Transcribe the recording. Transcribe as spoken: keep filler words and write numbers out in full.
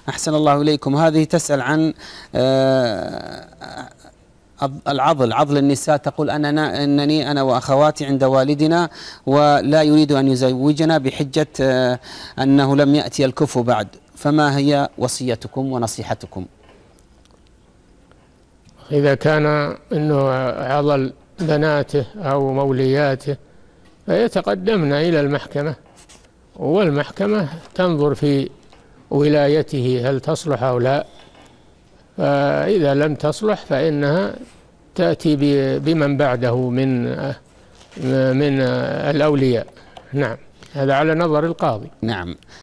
أحسن الله إليكم. هذه تسأل عن العضل، عضل النساء. تقول أننا أنني أنا وأخواتي عند والدنا ولا يريد أن يزوجنا بحجة أنه لم يأتي الكفو بعد، فما هي وصيتكم ونصيحتكم؟ إذا كان أنه عضل بناته أو مولياته فيتقدمن إلى المحكمة، والمحكمة تنظر في ولايته هل تصلح أو لا، فإذا لم تصلح فإنها تأتي بمن بعده من من الأولياء. نعم، هذا على نظر القاضي. نعم.